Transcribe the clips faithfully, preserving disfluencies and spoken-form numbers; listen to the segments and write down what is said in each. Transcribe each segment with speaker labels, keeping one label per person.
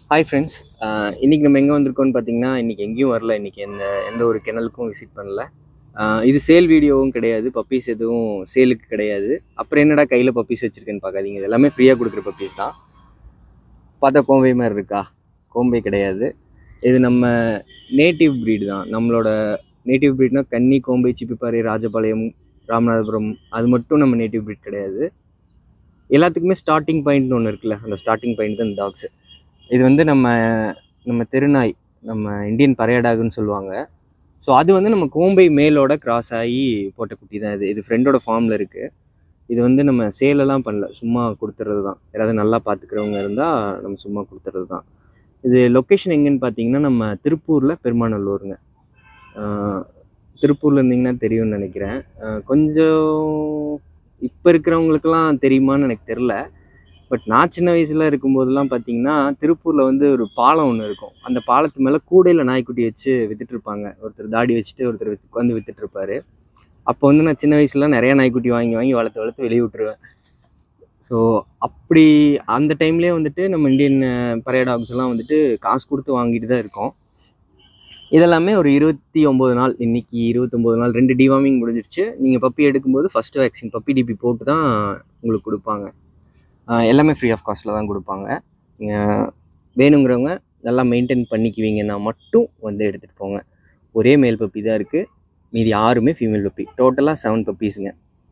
Speaker 1: Hi friends, இன்னைக்கு நம்ம எங்கே வந்திருக்கோம்னு பார்த்தீங்கன்னா இன்னைக்கு எங்கேயும் வரல. இன்னைக்கு எந்த எந்த ஒரு கெனலுக்கும் விசிட் பண்ணல. இது சேல் வீடியோவும் கிடையாது, பப்பீஸ் எதுவும் சேலுக்கு கிடையாது. அப்புறம் என்னடா கையில் பப்பீஸ் வச்சுருக்கேன்னு பார்க்காதீங்க, இது எல்லாமே ஃப்ரீயாக கொடுக்குற பப்பீஸ் தான். பார்த்தா கோம்பை மாதிரி இருக்கா? கோம்பை கிடையாது, இது நம்ம நேட்டிவ் ப்ரீடு தான். நம்மளோட நேட்டிவ் ப்ரீட்னா கன்னி, கோம்பை, சிப்பிப்பாறை, ராஜபாளையம், ராமநாதபுரம், அது மட்டும் நம்ம நேட்டிவ் ப்ரீட் கிடையாது. எல்லாத்துக்குமே ஸ்டார்டிங் பாயிண்ட்னு ஒன்று இருக்குல்ல, அந்த ஸ்டார்டிங் பாயிண்ட் தான் இந்த டாக்ஸு. இது வந்து நம்ம நம்ம தெருநாய், நம்ம இந்தியன் பரையடாகுன்னு சொல்லுவாங்க. ஸோ அது வந்து நம்ம கோம்பை மேலோட கிராஸ் ஆகி போட்ட குட்டி தான் இது. இது ஃப்ரெண்டோட ஃபார்மில் இருக்குது. இது வந்து நம்ம சேலெல்லாம் பண்ணல, சும்மா கொடுத்துறது தான். யாராவது நல்லா பார்த்துக்கிறவங்க இருந்தால் நம்ம சும்மா கொடுத்துறது தான். இது லொக்கேஷன் எங்கேன்னு பார்த்தீங்கன்னா நம்ம திருப்பூரில் பெருமாநல்லூருங்க. திருப்பூரில் இருந்தீங்கன்னா தெரியும்னு நினைக்கிறேன். கொஞ்சம் இப்போ இருக்கிறவங்களுக்கெல்லாம் தெரியுமான்னு எனக்கு தெரில. பட் நான் சின்ன வயசில் இருக்கும்போதெல்லாம் பார்த்தீங்கன்னா திருப்பூரில் வந்து ஒரு பாலம் ஒன்று இருக்கும். அந்த பாலத்து மேலே கூடையில் நாய்க்குட்டி வச்சு விற்றுட்ருப்பாங்க. ஒருத்தர் தாடி வச்சுட்டு ஒருத்தர் வந்து விற்றுட்ருப்பாரு. அப்போ வந்து நான் சின்ன வயசுலாம் நிறையா நாய்க்குட்டி வாங்கி வாங்கி வளர்த்து வளர்த்து வெளியே விட்டுருவேன். ஸோ அப்படி அந்த டைம்லேயே வந்துட்டு நம்ம இந்தியன் பரைய டாக்ஸ்லாம் வந்துட்டு காசு கொடுத்து வாங்கிட்டு தான் இருக்கோம். இதெல்லாமே ஒரு இருபத்தி ஒம்பது நாள், இன்றைக்கி இருபத்தொம்போது நாள், ரெண்டு டிவார்மிங் முடிஞ்சிருச்சு. நீங்கள் பப்பி எடுக்கும்போது ஃபஸ்ட்டு வேக்சின் பப்பி டிபி போட்டு தான் உங்களுக்கு கொடுப்பாங்க. எல்லாமே ஃப்ரீ ஆஃப் காஸ்ட்டில் தான் கொடுப்பாங்க. நீங்கள் வேணுங்கிறவங்க நல்லா மெயின்டைன் பண்ணிக்குவீங்கன்னா மட்டும் வந்து எடுத்துகிட்டு போங்க. ஒரே மேல் பப்பி தான் இருக்குது, மீதி ஆறுமே ஃபீமேல் பப்பி. டோட்டலாக செவன் பப்பீஸுங்க.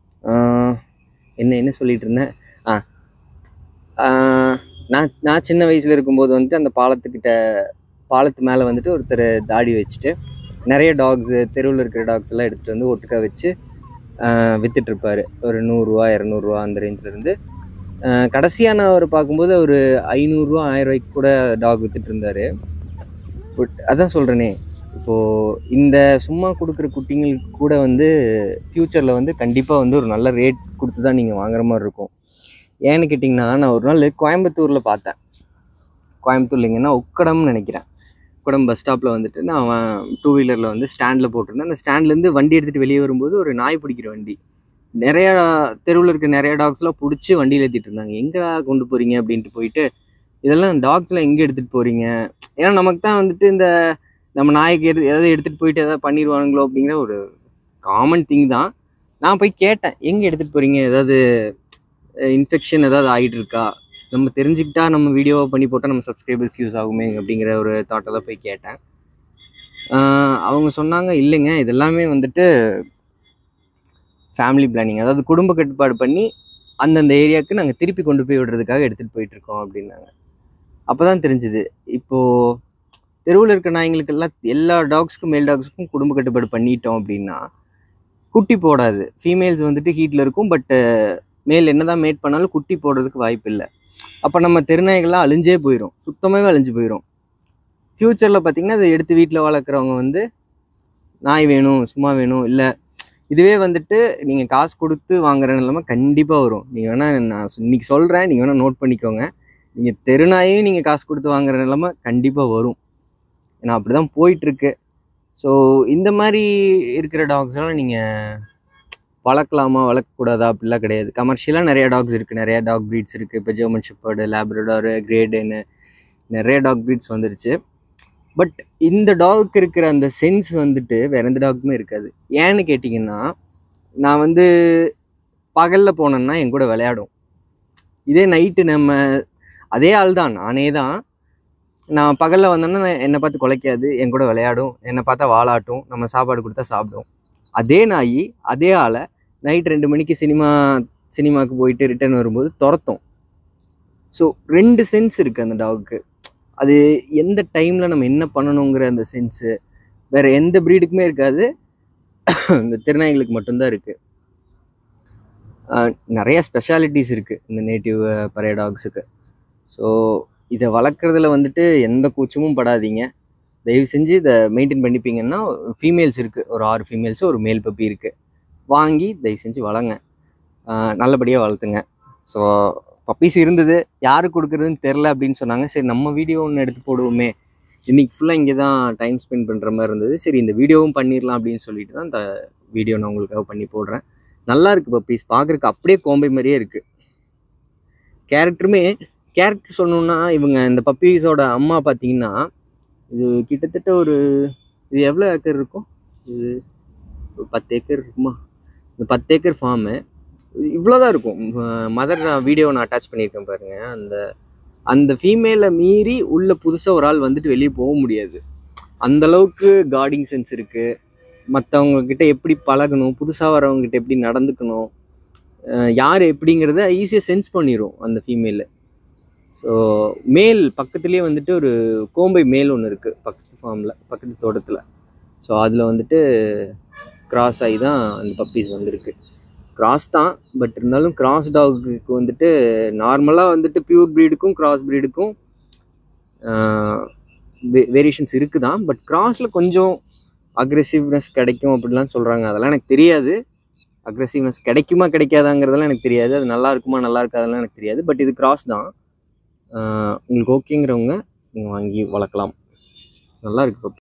Speaker 1: என்ன என்ன சொல்லிகிட்டு இருந்தேன்? ஆ நான் நான் சின்ன வயசில் இருக்கும்போது வந்துட்டு அந்த பாலத்துக்கிட்ட பாலத்து மேலே வந்துட்டு ஒருத்தர் தாடி வச்சுட்டு நிறைய டாக்ஸு, தெருவில் இருக்கிற டாக்ஸ் எல்லாம் எடுத்துகிட்டு வந்து ஒட்டுக்கா வச்சு விற்றுட்ருப்பார். ஒரு நூறுரூவா இரநூறுவா அந்த ரேஞ்சிலேருந்து. கடைசியாக நான் அவர் பார்க்கும்போது ஒரு ஐநூறுரூவா ஆயிரம் ரூபாய்க்கு கூட டாக் விற்றுட்டு இருந்தார். பட் அதான் சொல்கிறேனே, இப்போது இந்த சும்மா கொடுக்குற குட்டிங்களுக்கு கூட வந்து ஃப்யூச்சரில் வந்து கண்டிப்பாக வந்து ஒரு நல்ல ரேட் கொடுத்து தான் நீங்கள் வாங்குற மாதிரி இருக்கும். ஏன்னு கேட்டிங்கன்னா, நான் ஒரு நாள் கோயம்புத்தூரில் பார்த்தேன். கோயம்புத்தூர் இல்லைங்கன்னா உக்கடம்னு நினைக்கிறேன். உக்கடம் பஸ் ஸ்டாப்பில் வந்துட்டு நான் டூ வீலரில் வந்து ஸ்டாண்டில் போட்டிருந்தேன். அந்த ஸ்டாண்ட்லேருந்து வண்டி எடுத்துகிட்டு வெளியே வரும்போது ஒரு நாய் பிடிக்கிற வண்டி, நிறையா தெருவில் இருக்க நிறையா டாக்ஸ்லாம் பிடிச்சி வண்டியில் ஏற்றிட்டு இருந்தாங்க. எங்கடா கொண்டு போகிறீங்க அப்படின்ட்டு போயிட்டு, இதெல்லாம் டாக்ஸ்லாம் எங்கே எடுத்துகிட்டு போகிறீங்க? ஏன்னா நமக்கு தான் வந்துட்டு இந்த நம்ம நாய்க்கு எடு எதாவது எடுத்துகிட்டு போயிட்டு எதாவது பண்ணிடுவானுங்களோ அப்படிங்கிற ஒரு காமன் திங் தான். நான் போய் கேட்டேன், எங்கே எடுத்துகிட்டு போகிறீங்க? ஏதாவது இன்ஃபெக்ஷன் ஏதாவது ஆகிட்டு இருக்கா? நம்ம தெரிஞ்சுக்கிட்டா நம்ம வீடியோவை பண்ணி போட்டால் நம்ம சப்ஸ்கிரைபர்ஸ்க்கு யூஸ் ஆகுமே அப்படிங்கிற ஒரு தாட்டை தான் போய் கேட்டேன். அவங்க சொன்னாங்க, இல்லைங்க இதெல்லாமே வந்துட்டு ஃபேமிலி பிளானிங், அதாவது குடும்ப கட்டுப்பாடு பண்ணி அந்தந்த ஏரியாவுக்கு நாங்கள் திருப்பி கொண்டு போய் விடுறதுக்காக எடுத்துகிட்டு போயிட்டுருக்கோம் அப்படின்னாங்க. அப்போ தான் தெரிஞ்சுது, இப்போது தெருவில் இருக்க நாய்ங்களுக்கெல்லாம் எல்லா டாக்ஸுக்கும் மேல் டாக்ஸுக்கும் குடும்ப கட்டுப்பாடு பண்ணிட்டோம் அப்படின்னா குட்டி போடாது. ஃபீமேல்ஸ் வந்துட்டு ஹீட்டில் இருக்கும், பட்டு மேல் என்ன தான் மேட் பண்ணாலும் குட்டி போடுறதுக்கு வாய்ப்பு இல்லை. அப்போ நம்ம தெருநாய்கள்லாம் அழிஞ்சே போயிடும், சுத்தமாகவே அழிஞ்சு போயிடும். ஃப்யூச்சரில் பார்த்திங்கன்னா அதை எடுத்து வீட்டில் வளர்க்குறவங்க வந்து நாய் வேணும், சும்மா வேணும், இல்லை இதுவே வந்துட்டு நீங்கள் காசு கொடுத்து வாங்குற நிலைமை கண்டிப்பாக வரும். நீங்கள் வேணால் நான் இன்றைக்கி சொல்கிறேன், நீங்கள் வேணால் நோட் பண்ணிக்கோங்க. நீங்கள் தெருநாயும் நீங்கள் காசு கொடுத்து வாங்குற நிலைமை கண்டிப்பாக வரும். ஏன்னா அப்படி தான் போயிட்டுருக்கு. ஸோ இந்த மாதிரி இருக்கிற டாக்ஸ்லாம் நீங்கள் வளர்க்கலாமா வளர்க்கக்கூடாதா அப்படிலாம் கிடையாது. கமர்ஷியலாக நிறையா டாக்ஸ் இருக்குது, நிறையா டாக் ப்ரீட்ஸ் இருக்குது. இப்போ ஜெர்மன் ஷெப்பர்டு, லேப்ரடாரு, கிரேடன்னு நிறைய டாக் ப்ரீட்ஸ் வந்துருச்சு. பட் இந்த டாகுக்கு இருக்கிற அந்த சென்ஸ் வந்துட்டு வேறு எந்த டாக்குமே இருக்காது. ஏன்னு கேட்டிங்கன்னா, நான் வந்து பகலில் போனேன்னா என் கூட விளையாடும். இதே நைட்டு நம்ம அதே ஆள் தான், நானே தான். நான் பகலில் வந்தேன்னா என்னை பார்த்து குலைக்காது, என் கூட விளையாடும், என்னை பார்த்தா வாலாட்டும், நம்ம சாப்பாடு கொடுத்தா சாப்பிடும். அதே நாய் அதே ஆளை நைட் ரெண்டு மணிக்கு சினிமா சினிமாவுக்கு போயிட்டு ரிட்டர்ன் வரும்போது துரத்தும். ஸோ ரெண்டு சென்ஸ் இருக்குது அந்த டாகுக்கு. அது எந்த டைமில் நம்ம என்ன பண்ணணுங்கிற அந்த சென்ஸு வேறு எந்த ப்ரீடுக்குமே இருக்காது, இந்த திருநாய்களுக்கு மட்டும்தான் இருக்குது. நிறையா ஸ்பெஷாலிட்டிஸ் இருக்குது இந்த நேட்டிவ் பரைய டாக்ஸுக்கு. ஸோ இதை வளர்க்குறதுல வந்துட்டு எந்த கூச்சமும் படாதீங்க. தயவு செஞ்சு இதை மெயின்டைன் பண்ணிப்பீங்கன்னா, ஃபீமேல்ஸ் இருக்குது, ஒரு ஆறு ஃபீமேல்ஸு ஒரு மேல் பப்பி இருக்குது. வாங்கி தயவு செஞ்சு வளங்க, நல்லபடியாக வளர்த்துங்க. ஸோ பப்பீஸ் இருந்தது, யாருக்கு கொடுக்குறதுன்னு தெரில அப்படின்னு சொன்னாங்க. சரி நம்ம வீடியோ ஒன்று எடுத்து போடுவோமே, இன்றைக்கி ஃபுல்லாக இங்கே தான் டைம் ஸ்பெண்ட் பண்ணுற மாதிரி இருந்தது. சரி இந்த வீடியோவும் பண்ணிடலாம் அப்படின்னு சொல்லிட்டு தான் இந்த வீடியோ நான் உங்களுக்காக பண்ணி போடுறேன். நல்லா இருக்குது பப்பீஸ், பார்க்குறக்கு அப்படியே கோம்பை மாதிரியே இருக்குது. கேரக்டருமே கேரக்டர் சொல்லணுன்னா இவங்க இந்த பப்பீஸோட அம்மா பார்த்தீங்கன்னா இது கிட்டத்தட்ட ஒரு இது எவ்வளோ ஏக்கர் இருக்கும், இது ஒரு பத்து ஏக்கர் இருக்குமா, இந்த பத்து ஏக்கர் ஃபார்மு இவ்வளோதான் இருக்கும். மதர் நான் வீடியோ நான் அட்டாச் பண்ணியிருக்கேன் பாருங்கள். அந்த அந்த ஃபீமேலை மீறி உள்ள புதுசாக ஒரு ஆள் வந்துட்டு வெளியே போக முடியாது. அந்தளவுக்கு கார்டிங் சென்ஸ் இருக்குது. மற்றவங்கக்கிட்ட எப்படி பழகணும், புதுசாக வரவங்ககிட்ட எப்படி நடந்துக்கணும், யார் எப்படிங்கிறத ஈஸியாக சென்ஸ் பண்ணிடும் அந்த ஃபீமேலு. ஸோ மேல் பக்கத்துலேயே வந்துட்டு ஒரு கோம்பை மேல் ஒன்று இருக்குது பக்கத்து ஃபார்மில், பக்கத்து தோட்டத்தில். ஸோ அதில் வந்துட்டு கிராஸ் ஆகி தான் அந்த பப்பீஸ் வந்திருக்கு. கிராஸ் தான், பட் இருந்தாலும் கிராஸ் டாகுக்கு வந்துட்டு நார்மலாக வந்துட்டு பியூர் ப்ரீடுக்கும் கிராஸ் ப்ரீடுக்கும் வே வேரியேஷன்ஸ் இருக்குது தான். பட் கிராஸில் கொஞ்சம் அக்ரெசிவ்னஸ் கிடைக்கும் அப்படிலாம் சொல்கிறாங்க. அதெல்லாம் எனக்கு தெரியாது. அக்ரெசிவ்னஸ் கிடைக்குமா கிடைக்காதாங்கிறதெல்லாம் எனக்கு தெரியாது. அது நல்லா இருக்குமா நல்லா இருக்காதெல்லாம் எனக்கு தெரியாது. பட் இது கிராஸ் தான். உங்களுக்கு ஓகேங்கிறவங்க நீங்கள் வாங்கி வளர்க்கலாம். நல்லா இருக்குது பப்பி.